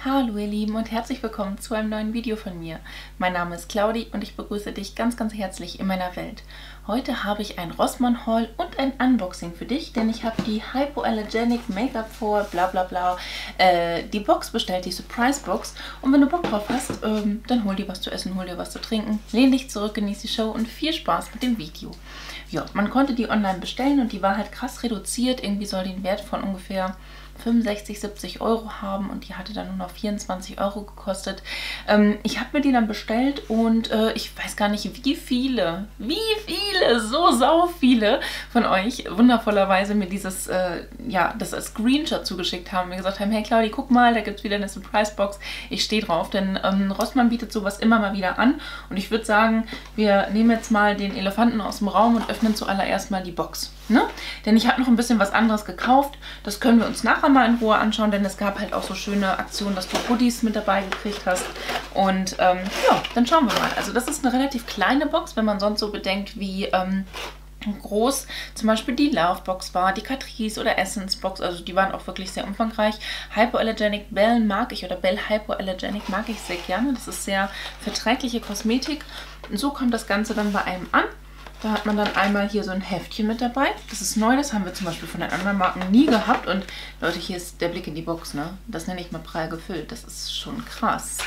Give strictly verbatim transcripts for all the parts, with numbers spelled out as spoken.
Hallo ihr Lieben und herzlich willkommen zu einem neuen Video von mir. Mein Name ist Claudi und ich begrüße dich ganz ganz herzlich in meiner Welt. Heute habe ich ein Rossmann Haul und ein Unboxing für dich, denn ich habe die Hypoallergenic Make-up for bla bla bla äh, die Box bestellt, die Surprise Box, und wenn du Bock drauf hast, ähm, dann hol dir was zu essen, hol dir was zu trinken, lehn dich zurück, genieß die Show und viel Spaß mit dem Video. Ja, man konnte die online bestellen und die war halt krass reduziert, irgendwie soll die einen Wert von ungefähr fünfundsechzig, siebzig Euro haben und die hatte dann nur noch vierundzwanzig Euro gekostet. Ähm, ich habe mir die dann bestellt und äh, ich weiß gar nicht, wie viele, wie viele, so sau viele von euch wundervollerweise mir dieses, äh, ja, das als Screenshot zugeschickt haben. Mir gesagt haben, hey Claudi, guck mal, da gibt es wieder eine Surprise-Box. Ich stehe drauf, denn ähm, Rossmann bietet sowas immer mal wieder an und ich würde sagen, wir nehmen jetzt mal den Elefanten aus dem Raum und öffnen zuallererst mal die Box. Ne? Denn ich habe noch ein bisschen was anderes gekauft. Das können wir uns nachher mal in Ruhe anschauen, denn es gab halt auch so schöne Aktionen, dass du Goodies mit dabei gekriegt hast. Und ähm, ja, dann schauen wir mal. Also das ist eine relativ kleine Box, wenn man sonst so bedenkt, wie ähm, groß zum Beispiel die Lovebox war, die Catrice oder Essence Box. Also die waren auch wirklich sehr umfangreich. Hypoallergenic Bell mag ich, oder Bell Hypoallergenic mag ich sehr gerne. Das ist sehr verträgliche Kosmetik. Und so kommt das Ganze dann bei einem an. Da hat man dann einmal hier so ein Heftchen mit dabei. Das ist neu, das haben wir zum Beispiel von den anderen Marken nie gehabt. Und Leute, hier ist der Blick in die Box, ne? Das nenne ich mal prall gefüllt. Das ist schon krass.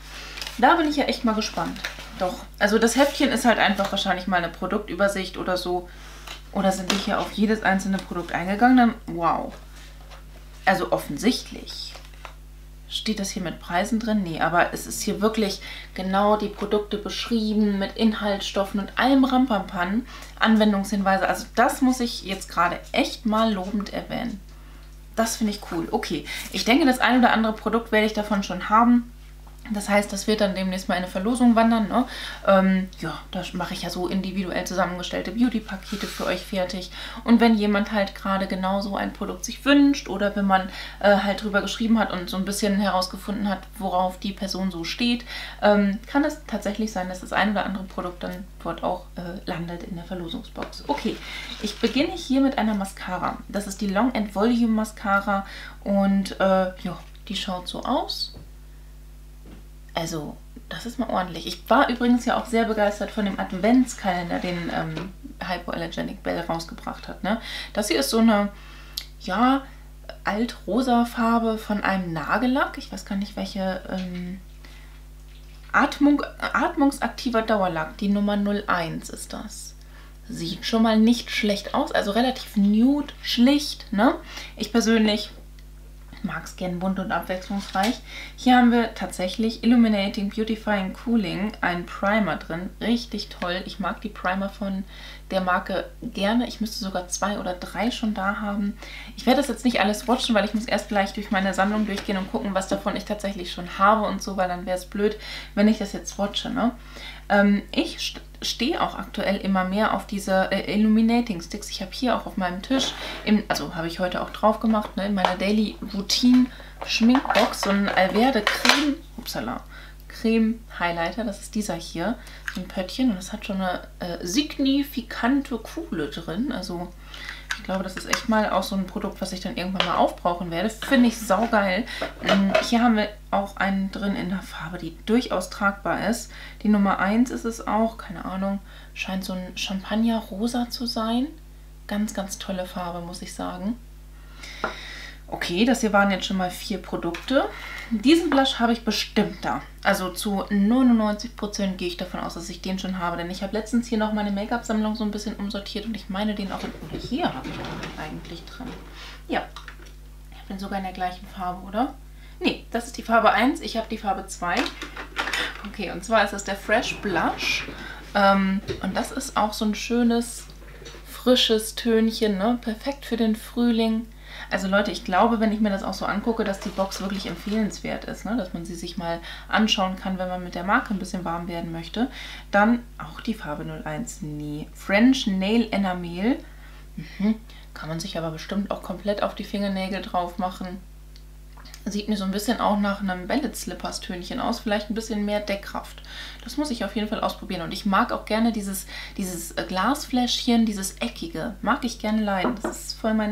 Da bin ich ja echt mal gespannt. Doch, also das Heftchen ist halt einfach wahrscheinlich mal eine Produktübersicht oder so. Oder sind die hier auf jedes einzelne Produkt eingegangen? Dann, wow. Also offensichtlich. Steht das hier mit Preisen drin? Nee, aber es ist hier wirklich genau die Produkte beschrieben mit Inhaltsstoffen und allem Rampampan, Anwendungshinweise. Also das muss ich jetzt gerade echt mal lobend erwähnen. Das finde ich cool. Okay, ich denke, das ein oder andere Produkt werde ich davon schon haben. Das heißt, das wird dann demnächst mal in eine Verlosung wandern. Ne? Ähm, ja, da mache ich ja so individuell zusammengestellte Beauty-Pakete für euch fertig. Und wenn jemand halt gerade genau so ein Produkt sich wünscht oder wenn man äh, halt drüber geschrieben hat und so ein bisschen herausgefunden hat, worauf die Person so steht, ähm, kann es tatsächlich sein, dass das ein oder andere Produkt dann dort auch äh, landet in der Verlosungsbox. Okay, ich beginne hier mit einer Mascara. Das ist die Long and Volume Mascara und äh, ja, die schaut so aus. Also, das ist mal ordentlich. Ich war übrigens ja auch sehr begeistert von dem Adventskalender, den ähm, Hypoallergenic Bell rausgebracht hat. Ne? Das hier ist so eine, ja, altrosa Farbe von einem Nagellack. Ich weiß gar nicht, welche ähm, Atmung, atmungsaktiver Dauerlack. Die Nummer null eins ist das. Sieht schon mal nicht schlecht aus. Also relativ nude, schlicht. Ne? Ich persönlich mag es gern bunt und abwechslungsreich. Hier haben wir tatsächlich Illuminating Beautifying Cooling, ein Primer drin. Richtig toll. Ich mag die Primer von der Marke gerne. Ich müsste sogar zwei oder drei schon da haben. Ich werde das jetzt nicht alles swatchen, weil ich muss erst gleich durch meine Sammlung durchgehen und gucken, was davon ich tatsächlich schon habe und so, weil dann wäre es blöd, wenn ich das jetzt swatche. Ne? Ähm, ich st stehe auch aktuell immer mehr auf diese äh, Illuminating Sticks. Ich habe hier auch auf meinem Tisch, im, also habe ich heute auch drauf gemacht, ne, in meiner Daily Routine Schminkbox, so ein Alverde Creme, upsala, Creme Highlighter. Das ist dieser hier, so ein Pöttchen, und das hat schon eine äh, signifikante Kuhle drin. Also ich glaube, das ist echt mal auch so ein Produkt, was ich dann irgendwann mal aufbrauchen werde. Finde ich saugeil. Ähm, hier haben wir auch einen drin in der Farbe, die durchaus tragbar ist. Die Nummer eins ist es auch, keine Ahnung, scheint so ein Champagner-Rosa zu sein. Ganz, ganz tolle Farbe, muss ich sagen. Okay, das hier waren jetzt schon mal vier Produkte. Diesen Blush habe ich bestimmt da. Also zu neunundneunzig Prozent gehe ich davon aus, dass ich den schon habe. Denn ich habe letztens hier noch meine Make-up-Sammlung so ein bisschen umsortiert und ich meine den auch in... Oder hier habe ich den eigentlich drin. Ja, ich habe den sogar in der gleichen Farbe, oder? Nee, das ist die Farbe eins, ich habe die Farbe zwei. Okay, und zwar ist das der Fresh Blush. Ähm, und das ist auch so ein schönes, frisches Tönchen, ne? Perfekt für den Frühling. Also Leute, ich glaube, wenn ich mir das auch so angucke, dass die Box wirklich empfehlenswert ist, ne? Dass man sie sich mal anschauen kann, wenn man mit der Marke ein bisschen warm werden möchte. Dann auch die Farbe null eins, nee. French Nail Enamel. Mhm. Kann man sich aber bestimmt auch komplett auf die Fingernägel drauf machen. Sieht mir so ein bisschen auch nach einem Ballet Slippers Tönchen aus. Vielleicht ein bisschen mehr Deckkraft. Das muss ich auf jeden Fall ausprobieren. Und ich mag auch gerne dieses, dieses Glasfläschchen, dieses Eckige. Mag ich gerne leiden. Das ist voll mein,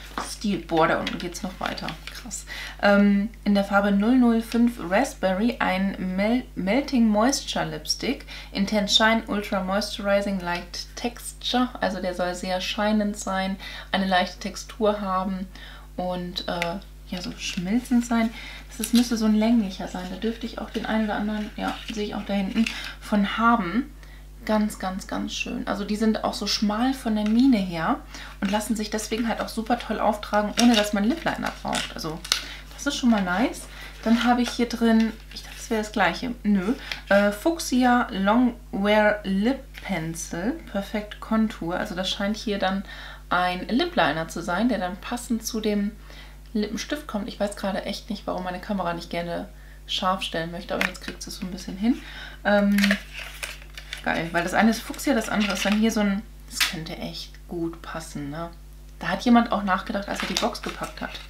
Stil. Boah, da unten geht es noch weiter. Krass. Ähm, in der Farbe null null fünf Raspberry ein Mel Melting Moisture Lipstick. Intense Shine, Ultra Moisturizing, Light Texture. Also der soll sehr scheinend sein, eine leichte Textur haben und äh, ja, so schmelzend sein. Das ist, müsste so ein länglicher sein. Da dürfte ich auch den einen oder anderen, ja, sehe ich auch da hinten, von haben. Ganz, ganz, ganz schön. Also die sind auch so schmal von der Mine her und lassen sich deswegen halt auch super toll auftragen, ohne dass man Lip Liner braucht. Also das ist schon mal nice. Dann habe ich hier drin, ich dachte, das wäre das gleiche. Nö. Äh, Fuchsia Longwear Lip Pencil. Perfect Contour. Also das scheint hier dann ein Lip Liner zu sein, der dann passend zu dem Lippenstift kommt. Ich weiß gerade echt nicht, warum meine Kamera nicht gerne scharf stellen möchte, aber jetzt kriegt sie es so ein bisschen hin. Ähm... Geil, weil das eine ist Fuchsia, das andere ist dann hier so ein... Das könnte echt gut passen, ne? Da hat jemand auch nachgedacht, als er die Box gepackt hat.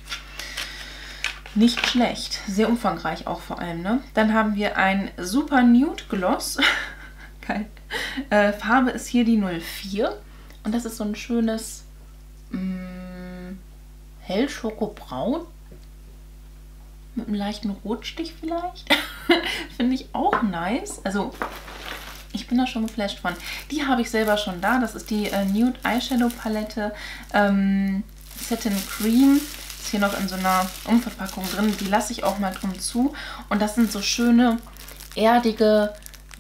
Nicht schlecht. Sehr umfangreich auch vor allem, ne? Dann haben wir ein Super Nude Gloss. Geil. Äh, Farbe ist hier die null vier. Und das ist so ein schönes mh, hell-Schokobraun. Mit einem leichten Rotstich vielleicht. Finde ich auch nice. Also... Ich bin da schon geflasht von. Die habe ich selber schon da. Das ist die äh, Nude Eyeshadow Palette ähm, Satin Cream. Ist hier noch in so einer Umverpackung drin. Die lasse ich auch mal drum zu. Und das sind so schöne, erdige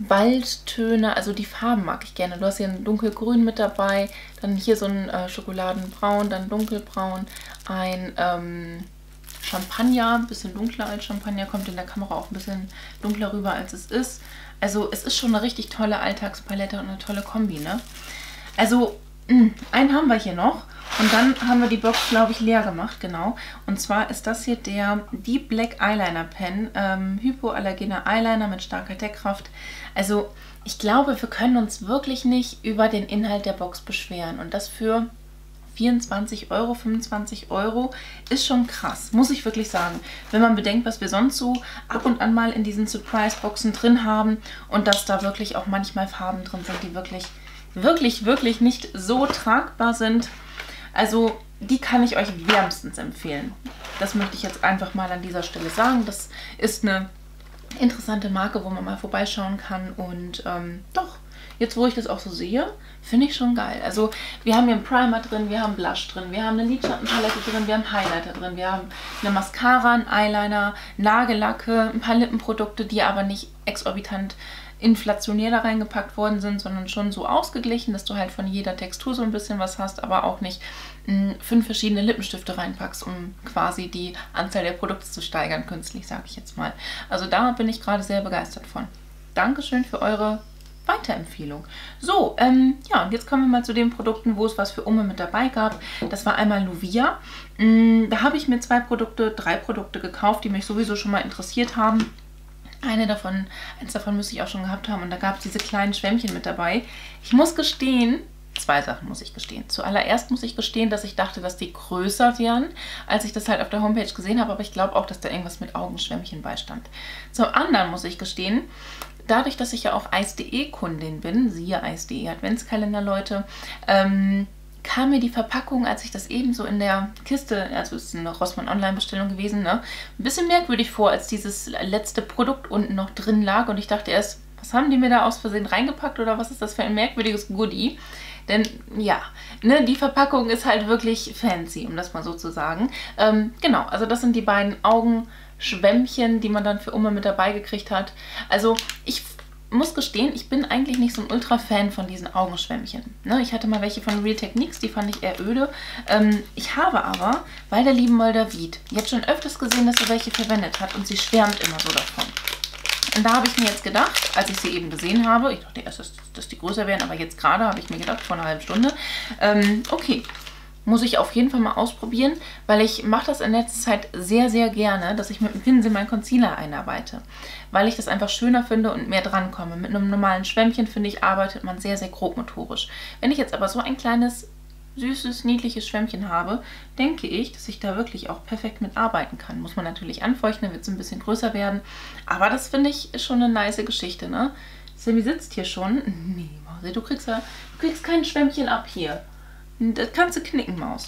Waldtöne. Also die Farben mag ich gerne. Du hast hier ein dunkelgrün mit dabei. Dann hier so ein äh, Schokoladenbraun, dann dunkelbraun. Ein ähm, Champagner, ein bisschen dunkler als Champagner. Kommt in der Kamera auch ein bisschen dunkler rüber, als es ist. Also es ist schon eine richtig tolle Alltagspalette und eine tolle Kombi, ne? Also mh, einen haben wir hier noch und dann haben wir die Box, glaube ich, leer gemacht, genau. Und zwar ist das hier der Deep Black Eyeliner Pen, ähm, hypoallergener Eyeliner mit starker Deckkraft. Also ich glaube, wir können uns wirklich nicht über den Inhalt der Box beschweren und das für vierundzwanzig Euro, fünfundzwanzig Euro ist schon krass, muss ich wirklich sagen. Wenn man bedenkt, was wir sonst so ab und an mal in diesen Surprise-Boxen drin haben und dass da wirklich auch manchmal Farben drin sind, die wirklich, wirklich, wirklich nicht so tragbar sind. Also die kann ich euch wärmstens empfehlen. Das möchte ich jetzt einfach mal an dieser Stelle sagen. Das ist eine interessante Marke, wo man mal vorbeischauen kann und ähm, doch, jetzt wo ich das auch so sehe, finde ich schon geil. Also wir haben hier einen Primer drin, wir haben Blush drin, wir haben eine Lidschattenpalette drin, wir haben Highlighter drin, wir haben eine Mascara, einen Eyeliner, Nagellacke, ein paar Lippenprodukte, die aber nicht exorbitant inflationär da reingepackt worden sind, sondern schon so ausgeglichen, dass du halt von jeder Textur so ein bisschen was hast, aber auch nicht mh, fünf verschiedene Lippenstifte reinpackst, um quasi die Anzahl der Produkte zu steigern, künstlich, sage ich jetzt mal. Also da bin ich gerade sehr begeistert von. Dankeschön für eure Weiterempfehlung. So, ähm, ja, und jetzt kommen wir mal zu den Produkten, wo es was für Umme mit dabei gab. Das war einmal Luvia. Mm, da habe ich mir zwei Produkte, drei Produkte gekauft, die mich sowieso schon mal interessiert haben. Eine davon, eins davon müsste ich auch schon gehabt haben und da gab es diese kleinen Schwämmchen mit dabei. Ich muss gestehen, zwei Sachen muss ich gestehen. Zuallererst muss ich gestehen, dass ich dachte, dass die größer wären, als ich das halt auf der Homepage gesehen habe, aber ich glaube auch, dass da irgendwas mit Augenschwämmchen beistand. Zum anderen muss ich gestehen, dadurch, dass ich ja auch Eis punkt de Kundin bin, siehe Eis punkt de Adventskalender, Leute, ähm, kam mir die Verpackung, als ich das eben so in der Kiste, also es ist eine Rossmann Online-Bestellung gewesen, ne, ein bisschen merkwürdig vor, als dieses letzte Produkt unten noch drin lag und ich dachte erst, was haben die mir da aus Versehen reingepackt oder was ist das für ein merkwürdiges Goodie? Denn ja, ne, die Verpackung ist halt wirklich fancy, um das mal so zu sagen. Ähm, genau, also das sind die beiden Augenschwämmchen, die man dann für Umme mit dabei gekriegt hat. Also ich muss gestehen, ich bin eigentlich nicht so ein Ultra-Fan von diesen Augenschwämmchen. Ne, ich hatte mal welche von Real Techniques, die fand ich eher öde. Ähm, ich habe aber, bei der lieben Moldavid, jetzt schon öfters gesehen, dass sie welche verwendet hat und sie schwärmt immer so davon. Und da habe ich mir jetzt gedacht, als ich sie eben gesehen habe, ich dachte erst, dass, dass die größer wären, aber jetzt gerade habe ich mir gedacht, vor einer halben Stunde, ähm, okay, muss ich auf jeden Fall mal ausprobieren, weil ich mache das in letzter Zeit sehr, sehr gerne, dass ich mit dem Pinsel meinen Concealer einarbeite, weil ich das einfach schöner finde und mehr drankomme. Mit einem normalen Schwämmchen, finde ich, arbeitet man sehr, sehr grobmotorisch. Wenn ich jetzt aber so ein kleines, süßes, niedliches Schwämmchen habe, denke ich, dass ich da wirklich auch perfekt mit arbeiten kann. Muss man natürlich anfeuchten, dann wird es ein bisschen größer werden, aber das finde ich ist schon eine nice Geschichte, ne? Sammy sitzt hier schon. Nee, Mausi, du kriegst, ja, du kriegst kein Schwämmchen ab hier. Das kannst du knicken, Maus.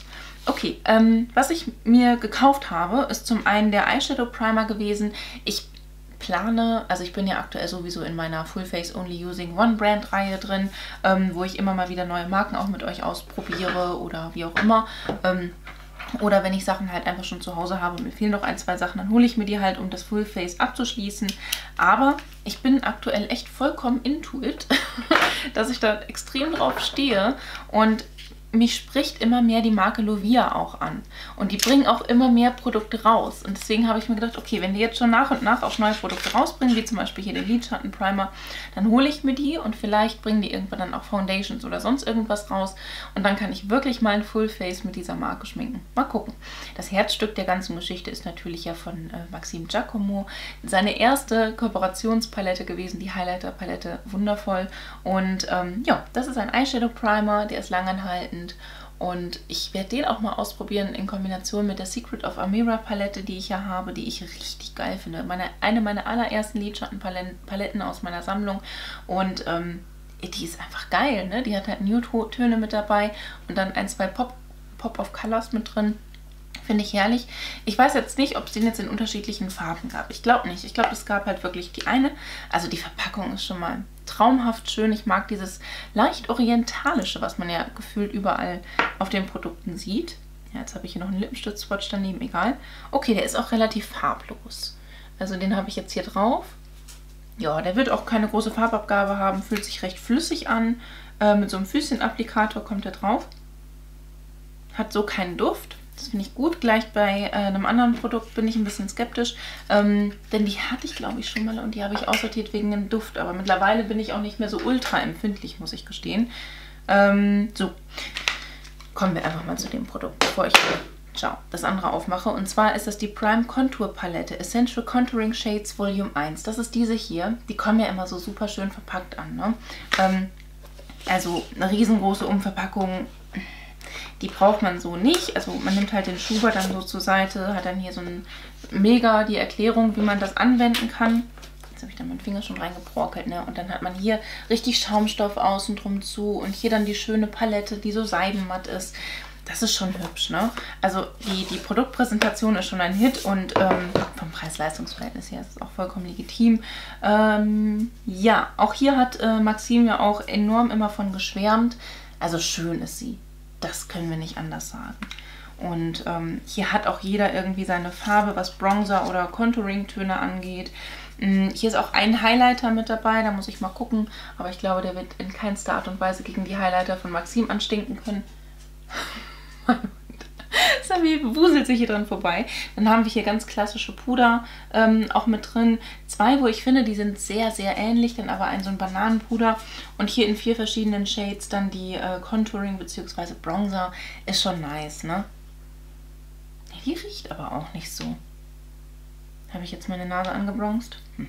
Okay, ähm, was ich mir gekauft habe, ist zum einen der Eyeshadow Primer gewesen. Ich plane, also ich bin ja aktuell sowieso in meiner Full Face Only Using One Brand Reihe drin, ähm, wo ich immer mal wieder neue Marken auch mit euch ausprobiere oder wie auch immer. Ähm, Oder wenn ich Sachen halt einfach schon zu Hause habe und mir fehlen noch ein, zwei Sachen, dann hole ich mir die halt, um das Full Face abzuschließen. Aber ich bin aktuell echt vollkommen into it, dass ich da extrem drauf stehe und mich spricht immer mehr die Marke Lovia auch an. Und die bringen auch immer mehr Produkte raus. Und deswegen habe ich mir gedacht, okay, wenn die jetzt schon nach und nach auch neue Produkte rausbringen, wie zum Beispiel hier den Lidschatten Primer, dann hole ich mir die und vielleicht bringen die irgendwann dann auch Foundations oder sonst irgendwas raus. Und dann kann ich wirklich mal ein Full Face mit dieser Marke schminken. Mal gucken. Das Herzstück der ganzen Geschichte ist natürlich ja von äh, Maxim Giacomo. Seine erste Kooperationspalette gewesen, die Highlighter-Palette, wundervoll. Und ähm, ja, das ist ein Eyeshadow Primer, der ist langanhaltend. Und ich werde den auch mal ausprobieren in Kombination mit der Secret of Amira Palette, die ich ja habe, die ich richtig geil finde. Meine, eine meiner allerersten Lidschattenpaletten aus meiner Sammlung. Und ähm, die ist einfach geil, ne? Die hat halt Nude-Töne mit dabei und dann ein, zwei Pop, Pop of Colors mit drin. Finde ich herrlich. Ich weiß jetzt nicht, ob es den jetzt in unterschiedlichen Farben gab. Ich glaube nicht. Ich glaube, es gab halt wirklich die eine. Also die Verpackung ist schon mal traumhaft schön. Ich mag dieses leicht orientalische, was man ja gefühlt überall auf den Produkten sieht. Ja, jetzt habe ich hier noch einen Lippenstift-Swatch daneben. Egal. Okay, der ist auch relativ farblos. Also den habe ich jetzt hier drauf. Ja, der wird auch keine große Farbabgabe haben. Fühlt sich recht flüssig an. Äh, mit so einem Füßchen-Applikator kommt er drauf. Hat so keinen Duft. Das finde ich gut. Gleich bei äh, einem anderen Produkt bin ich ein bisschen skeptisch, ähm, denn die hatte ich, glaube ich, schon mal und die habe ich aussortiert wegen dem Duft. Aber mittlerweile bin ich auch nicht mehr so ultra empfindlich, muss ich gestehen. Ähm, so, kommen wir einfach mal zu dem Produkt, bevor ich ciao, das andere aufmache. Und zwar ist das die Prime Contour Palette Essential Contouring Shades Volume eins. Das ist diese hier. Die kommen ja immer so super schön verpackt an, ne? Ähm, also eine riesengroße Umverpackung. Die braucht man so nicht. Also man nimmt halt den Schuber dann so zur Seite, hat dann hier so ein mega die Erklärung, wie man das anwenden kann. Jetzt habe ich da meinen Finger schon reingebrokelt, ne? Und dann hat man hier richtig Schaumstoff außen drum zu und hier dann die schöne Palette, die so seidenmatt ist. Das ist schon hübsch, ne? Also die, die Produktpräsentation ist schon ein Hit und ähm, vom Preis-Leistungs-Verhältnis her ist es auch vollkommen legitim. Ähm, ja, auch hier hat äh, Maxim ja auch enorm immer von geschwärmt. Also schön ist sie. Das können wir nicht anders sagen. Und ähm, hier hat auch jeder irgendwie seine Farbe, was Bronzer oder Contouring-Töne angeht. Ähm, hier ist auch ein Highlighter mit dabei, da muss ich mal gucken. Aber ich glaube, der wird in keinster Art und Weise gegen die Highlighter von Maxim anstinken können. Sammy wuselt sich hier dran vorbei. Dann haben wir hier ganz klassische Puder ähm, auch mit drin. Zwei, wo ich finde, die sind sehr, sehr ähnlich. Dann aber ein so ein Bananenpuder. Und hier in vier verschiedenen Shades dann die äh, Contouring bzw. Bronzer. Ist schon nice, ne? Die riecht aber auch nicht so. Habe ich jetzt meine Nase angebronzt? Hm.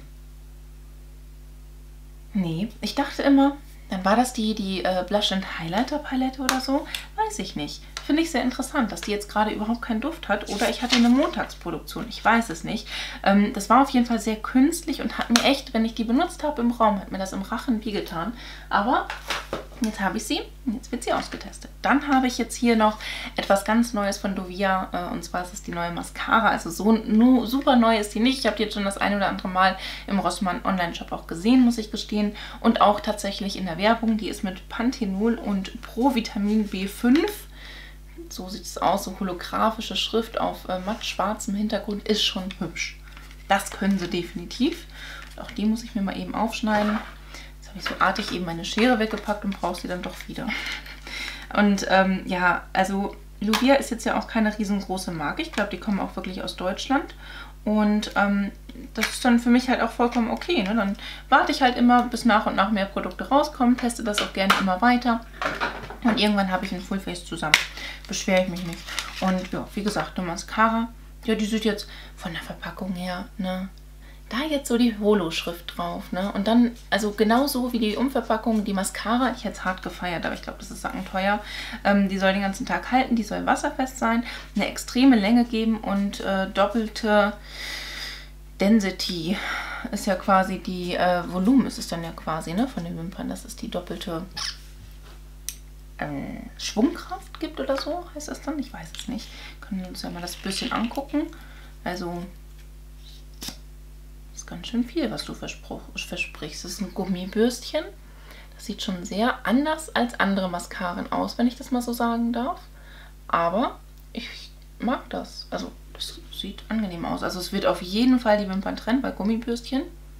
Nee, ich dachte immer, dann war das die, die äh, Blush and Highlighter Palette oder so. Weiß ich nicht. Finde ich sehr interessant, dass die jetzt gerade überhaupt keinen Duft hat. Oder ich hatte eine Montagsproduktion. Ich weiß es nicht. Ähm, das war auf jeden Fall sehr künstlich und hat mir echt, wenn ich die benutzt habe im Raum, hat mir das im Rachen wie getan. Aber jetzt habe ich sie und jetzt wird sie ausgetestet. Dann habe ich jetzt hier noch etwas ganz Neues von Lovia. Äh, und zwar ist es die neue Mascara. Also so no, super neu ist die nicht. Ich habe die jetzt schon das ein oder andere Mal im Rossmann Online-Shop auch gesehen, muss ich gestehen. Und auch tatsächlich in der Werbung. Die ist mit Panthenol und Provitamin B fünf. So sieht es aus, so holographische Schrift auf äh, matt schwarzem Hintergrund, ist schon hübsch. Das können sie definitiv. Und auch die muss ich mir mal eben aufschneiden. Jetzt habe ich so artig eben meine Schere weggepackt und brauche sie dann doch wieder. Und ähm, ja, also Lovia ist jetzt ja auch keine riesengroße Marke. Ich glaube, die kommen auch wirklich aus Deutschland. Und ähm, das ist dann für mich halt auch vollkommen okay, ne? Dann warte ich halt immer, bis nach und nach mehr Produkte rauskommen, teste das auch gerne immer weiter. Und irgendwann habe ich ein Fullface zusammen. Beschwere ich mich nicht. Und ja, wie gesagt, eine Mascara. Ja, die sieht jetzt von der Verpackung her, ne? Da jetzt so die Holo-Schrift drauf, ne? Und dann, also genauso wie die Umverpackung, die Mascara, ich hätte es hart gefeiert, aber ich glaube, das ist sackenteuer. Ähm, die soll den ganzen Tag halten, die soll wasserfest sein, eine extreme Länge geben und äh, doppelte Density ist ja quasi die, äh, Volumen ist es dann ja quasi, ne, von den Wimpern. Das ist die doppelte, äh, Schwungkraft gibt oder so, heißt das dann? Ich weiß es nicht. Können wir uns ja mal das bisschen angucken. Also, das ist ganz schön viel, was du versprichst. Das ist ein Gummibürstchen. Das sieht schon sehr anders als andere Mascaren aus, wenn ich das mal so sagen darf. Aber ich mag das. Also, das sieht angenehm aus. Also, es wird auf jeden Fall die Wimpern trennen bei Gummibürstchen.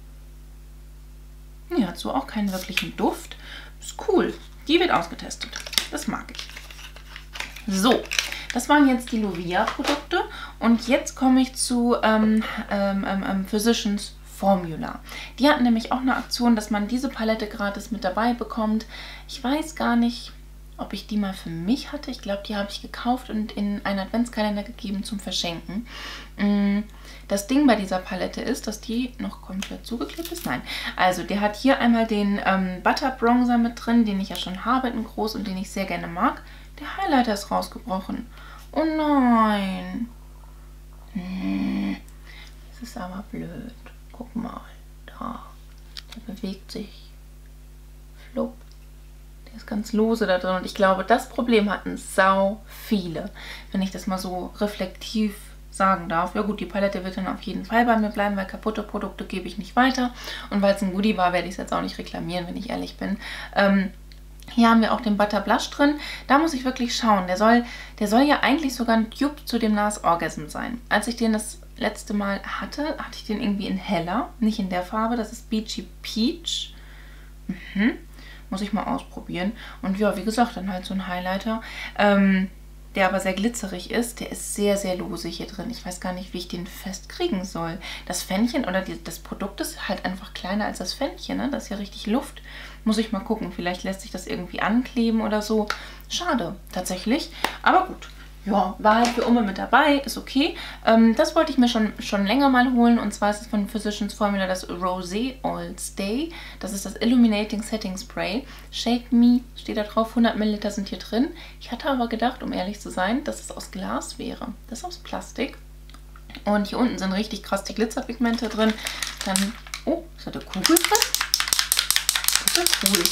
Die hat so auch keinen wirklichen Duft. Ist cool. Die wird ausgetestet. Das mag ich. So, das waren jetzt die Lovia-Produkte. Und jetzt komme ich zu ähm, ähm, ähm, Physicians Formula. Die hatten nämlich auch eine Aktion, dass man diese Palette gratis mit dabei bekommt. Ich weiß gar nicht, ob ich die mal für mich hatte. Ich glaube, die habe ich gekauft und in einen Adventskalender gegeben zum Verschenken. Das Ding bei dieser Palette ist, dass die noch komplett zugeklebt ist. Nein, also der hat hier einmal den ähm, Butter Bronzer mit drin, den ich ja schon habe in groß und den ich sehr gerne mag. Der Highlighter ist rausgebrochen. Oh nein. Hm, das ist aber blöd. Guck mal, da. Der bewegt sich. Flupp. Der ist ganz lose da drin. Und ich glaube, das Problem hatten sau viele. Wenn ich das mal so reflektiv sagen darf. Ja gut, die Palette wird dann auf jeden Fall bei mir bleiben, weil kaputte Produkte gebe ich nicht weiter. Und weil es ein Goodie war, werde ich es jetzt auch nicht reklamieren, wenn ich ehrlich bin. Ähm, hier haben wir auch den Butter Blush drin. Da muss ich wirklich schauen. Der soll, der soll ja eigentlich sogar ein Dupe zu dem NARS Orgasm sein. Als ich den das letzte Mal hatte, hatte ich den irgendwie in heller. Nicht in der Farbe. Das ist Beachy Peach. Mhm. Muss ich mal ausprobieren. Und ja, wie gesagt, dann halt so ein Highlighter. Ähm, der aber sehr glitzerig ist. Der ist sehr, sehr lose hier drin. Ich weiß gar nicht, wie ich den festkriegen soll. Das Fännchen oder die, das Produkt ist halt einfach kleiner als das Fännchen. Ne? Das ist ja richtig Luft. Muss ich mal gucken. Vielleicht lässt sich das irgendwie ankleben oder so. Schade, tatsächlich. Aber gut. Ja, war halt für Umme mit dabei. Ist okay. Ähm, das wollte ich mir schon, schon länger mal holen. Und zwar ist es von Physicians Formula das Rosé All Stay. Das ist das Illuminating Setting Spray. Shake Me steht da drauf. hundert Milliliter sind hier drin. Ich hatte aber gedacht, um ehrlich zu sein, dass es aus Glas wäre. Das ist aus Plastik. Und hier unten sind richtig krass die Glitzerpigmente drin. Dann, oh, ist da eine Kugel drin? Das ist cool.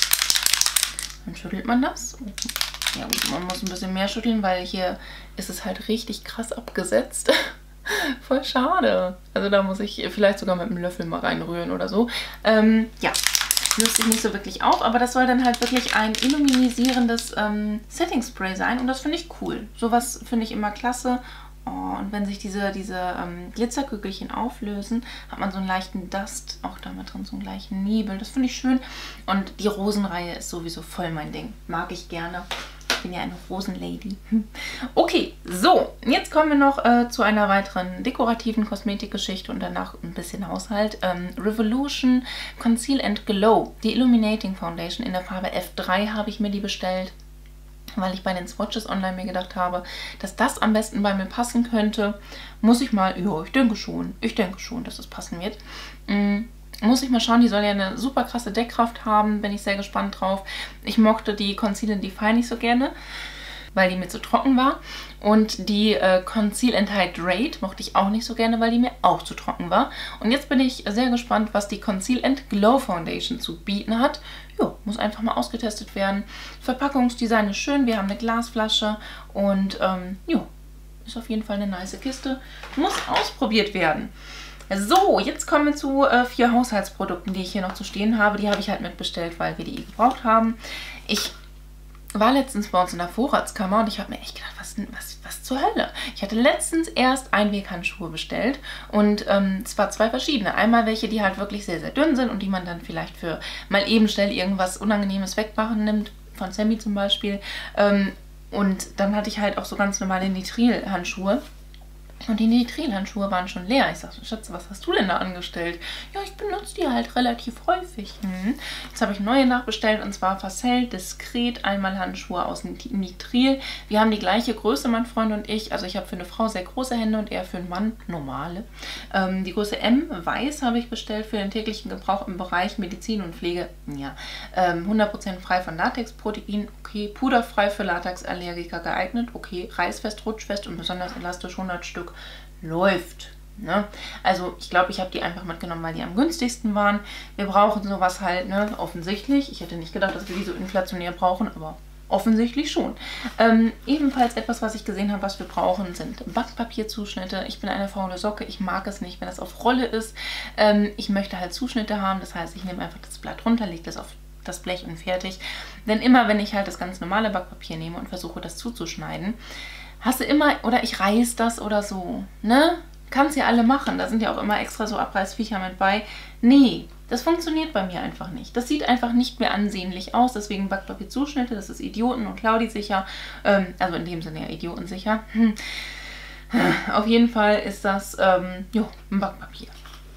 Dann schüttelt man das. Ja gut, man muss ein bisschen mehr schütteln, weil hier ist es halt richtig krass abgesetzt. Voll schade. Also da muss ich vielleicht sogar mit einem Löffel mal reinrühren oder so. Ähm, ja, löst sich nicht so wirklich auf, aber das soll dann halt wirklich ein illuminisierendes ähm, Setting Spray sein und das finde ich cool. Sowas finde ich immer klasse. Oh, und wenn sich diese, diese ähm, Glitzerkügelchen auflösen, hat man so einen leichten Dust auch da mit drin, so einen gleichen Nebel. Das finde ich schön. Und die Rosenreihe ist sowieso voll mein Ding. Mag ich gerne. Ich bin ja eine Rosenlady. Okay, so. Jetzt kommen wir noch äh, zu einer weiteren dekorativen Kosmetikgeschichte und danach ein bisschen Haushalt. Ähm, Revolution Conceal and Glow. Die Illuminating Foundation in der Farbe F drei habe ich mir die bestellt, weil ich bei den Swatches online mir gedacht habe, dass das am besten bei mir passen könnte. Muss ich mal, ja, ich denke schon, ich denke schon, dass es passen wird. Mm, muss ich mal schauen, die soll ja eine super krasse Deckkraft haben, bin ich sehr gespannt drauf. Ich mochte die Conceal and Define nicht so gerne, weil die mir zu trocken war. Und die äh, Conceal and Hydrate mochte ich auch nicht so gerne, weil die mir auch zu trocken war. Und jetzt bin ich sehr gespannt, was die Conceal and Glow Foundation zu bieten hat. Jo, muss einfach mal ausgetestet werden. Verpackungsdesign ist schön, wir haben eine Glasflasche und ähm, jo, ist auf jeden Fall eine nice Kiste. Muss ausprobiert werden. So, jetzt kommen wir zu äh, vier Haushaltsprodukten, die ich hier noch zu stehen habe. Die habe ich halt mitbestellt, weil wir die gebraucht haben. Ich war letztens bei uns in der Vorratskammer und ich habe mir echt gedacht, was, was, was zur Hölle? Ich hatte letztens erst Einweghandschuhe bestellt und ähm, zwar zwei verschiedene. Einmal welche, die halt wirklich sehr, sehr dünn sind und die man dann vielleicht für mal eben schnell irgendwas Unangenehmes wegmachen nimmt, von Sammy zum Beispiel. Ähm, und dann hatte ich halt auch so ganz normale Nitril-Handschuhe. Und die Nitril-Handschuhe waren schon leer. Ich sagte, Schatz, was hast du denn da angestellt? Ja, ich benutze die halt relativ häufig. Hm. Jetzt habe ich neue nachbestellt und zwar Facel Discret einmal Handschuhe aus Nitril. Wir haben die gleiche Größe, mein Freund und ich. Also ich habe für eine Frau sehr große Hände und er für einen Mann normale. Ähm, die Größe M, weiß, habe ich bestellt für den täglichen Gebrauch im Bereich Medizin und Pflege. Ja, ähm, hundert Prozent frei von Latexprotein. Okay, puderfrei für Latexallergiker geeignet. Okay, reißfest, rutschfest und besonders elastisch, hundert Stück. Läuft. Ne? Also ich glaube, ich habe die einfach mitgenommen, weil die am günstigsten waren. Wir brauchen sowas halt, ne? Offensichtlich. Ich hätte nicht gedacht, dass wir die so inflationär brauchen, aber Offensichtlich schon. Ähm, ebenfalls etwas, was ich gesehen habe, was wir brauchen, sind Backpapierzuschnitte. Ich bin eine faule Socke. Ich mag es nicht, wenn das auf Rolle ist. Ähm, ich möchte halt Zuschnitte haben. Das heißt, ich nehme einfach das Blatt runter, lege das auf das Blech und fertig. Denn immer, wenn ich halt das ganz normale Backpapier nehme und versuche, das zuzuschneiden, hast du immer, oder ich reiß das oder so, ne? Kannst ja alle machen. Da sind ja auch immer extra so Abreißviecher mit bei. Nee, das funktioniert bei mir einfach nicht. Das sieht einfach nicht mehr ansehnlich aus. Deswegen Backpapierzuschnitte, das ist Idioten- und Claudi-sicher. Ähm, also in dem Sinne ja idiotensicher. Hm. Auf jeden Fall ist das ähm, jo, ein Backpapier.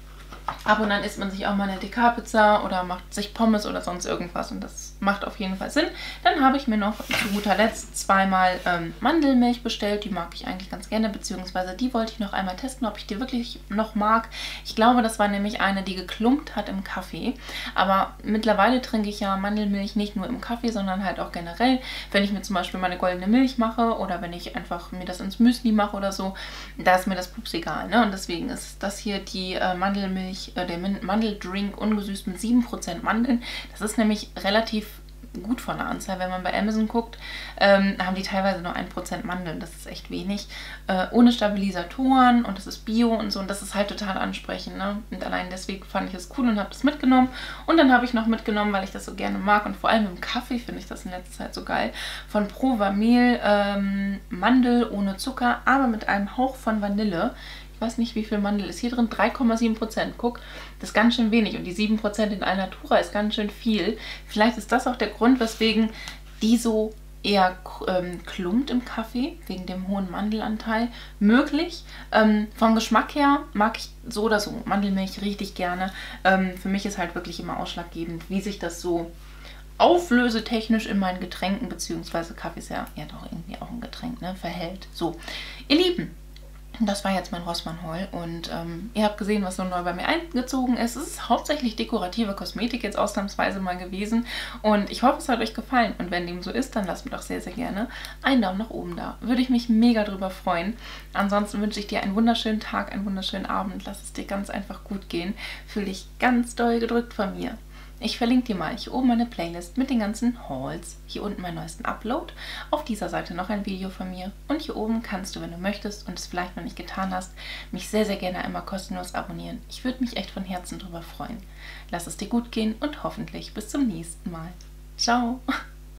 Ab und dann isst man sich auch mal eine D K-Pizza oder macht sich Pommes oder sonst irgendwas und das macht auf jeden Fall Sinn. Dann habe ich mir noch zu guter Letzt zweimal ähm, Mandelmilch bestellt. Die mag ich eigentlich ganz gerne, beziehungsweise die wollte ich noch einmal testen, ob ich die wirklich noch mag. Ich glaube, das war nämlich eine, die geklumpt hat im Kaffee. Aber mittlerweile trinke ich ja Mandelmilch nicht nur im Kaffee, sondern halt auch generell. Wenn ich mir zum Beispiel meine goldene Milch mache oder wenn ich einfach mir das ins Müsli mache oder so, da ist mir das pups egal. Ne? Und deswegen ist das hier die äh, Mandelmilch, äh, der Mandeldrink ungesüßt mit sieben Prozent Mandeln. Das ist nämlich relativ gut von der Anzahl. Wenn man bei Amazon guckt, ähm, haben die teilweise nur ein Prozent Mandeln. Das ist echt wenig. Äh, ohne Stabilisatoren und das ist Bio und so. Und das ist halt total ansprechend. Ne? Und allein deswegen fand ich es cool und habe das mitgenommen. Und dann habe ich noch mitgenommen, weil ich das so gerne mag. Und vor allem im Kaffee finde ich das in letzter Zeit so geil. Von Provamil ähm, Mandel ohne Zucker, aber mit einem Hauch von Vanille. Ich weiß nicht, wie viel Mandel ist hier drin. drei Komma sieben Prozent. Guck, das ist ganz schön wenig. Und die sieben Prozent in Alnatura ist ganz schön viel. Vielleicht ist das auch der Grund, weswegen die so eher ähm, klumpt im Kaffee, wegen dem hohen Mandelanteil. Möglich. Ähm, vom Geschmack her mag ich so oder so Mandelmilch richtig gerne. Ähm, für mich ist halt wirklich immer ausschlaggebend, wie sich das so auflösetechnisch in meinen Getränken, beziehungsweise Kaffee ist ja, ja doch irgendwie auch ein Getränk, ne, verhält. So, ihr Lieben, das war jetzt mein Rossmann-Haul und ähm, ihr habt gesehen, was so neu bei mir eingezogen ist. Es ist hauptsächlich dekorative Kosmetik jetzt ausnahmsweise mal gewesen und ich hoffe, es hat euch gefallen und wenn dem so ist, dann lasst mir doch sehr, sehr gerne einen Daumen nach oben da. Würde ich mich mega drüber freuen. Ansonsten wünsche ich dir einen wunderschönen Tag, einen wunderschönen Abend. Lass es dir ganz einfach gut gehen. Fühl dich ganz doll gedrückt von mir. Ich verlinke dir mal hier oben meine Playlist mit den ganzen Hauls, hier unten meinen neuesten Upload, auf dieser Seite noch ein Video von mir und hier oben kannst du, wenn du möchtest und es vielleicht noch nicht getan hast, mich sehr, sehr gerne einmal kostenlos abonnieren. Ich würde mich echt von Herzen drüber freuen. Lass es dir gut gehen und hoffentlich bis zum nächsten Mal. Ciao!